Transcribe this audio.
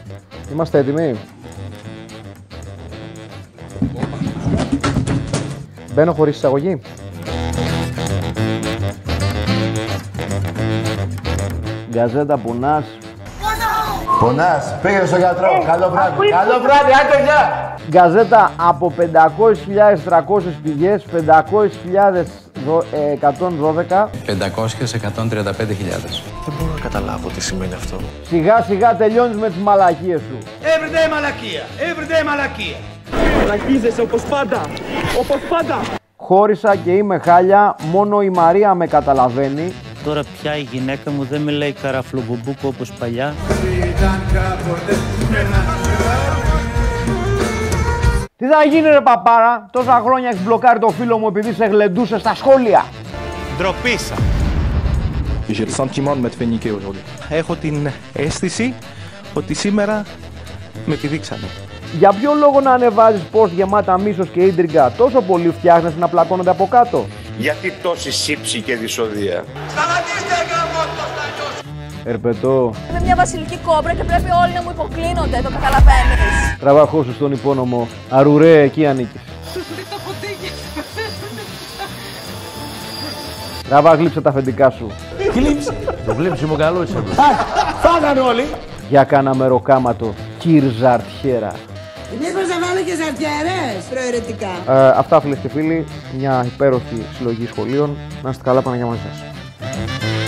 Είμαστε έτοιμοι. Μπαίνω χωρίς εισαγωγή. Γκαζέτα, πονάς. Πονάς, πήγαινε στον γιατρό. Καλό βράδυ. Καλό βράδυ, άντε γεια. Γκαζέτα από 500.300 πηγές, 500.112. 500-135.000. Δεν μπορώ να καταλάβω τι σημαίνει αυτό. Σιγά σιγά τελειώνεις με τις μαλακίες σου. Everyday μαλακία. Everyday μαλακία. Μαλακίζεσαι όπως πάντα. Όπως πάντα. Χώρισα και είμαι χάλια, μόνο η Μαρία με καταλαβαίνει. Τώρα πια η γυναίκα μου δεν μιλάει καραφλομπουμπούκο όπως παλιά. Τι θα γίνει ρε παπάρα, τόσα χρόνια έχεις μπλοκάρει το φίλο μου επειδή σε γλεντούσε στα σχόλια. Ντροπή σας. J'ai le sentiment de m'être fait niquer aujourd'hui. Έχω την αίσθηση ότι σήμερα με πηδήξανε. Για ποιο λόγο να ανεβάζεις post γεμάτα μίσος και ίντριγκα, τόσο πολύ φτιάχνες να πλακώνονται από κάτω. Γιατί τόση σύψη και δυσοδεία. Σταματήστε γαμώτος να νιώσω. Ερπετό. Είμαι μια βασιλική κόμπρα και πρέπει όλοι να μου υποκλίνονται, το καταλαβαίνεις. Τραβαχώ σου στον υπόνομο. Αρουρέ, εκεί ανήκεις. Τραβά, γλύψε τα αφεντικά σου. Γλύψε. Το γλύψιμο καλό είσαι. Φάγανε όλοι. Για κάνα μεροκάματο, κύρ Ζαρτιέρα. Μήπως θα βάλω και ζαρτιέρες προαιρετικά. Αυτά φίλες και φίλοι, μια υπέροχη συλλογή σχολείων. Να είστε καλά, Παναγιά μαζί σας.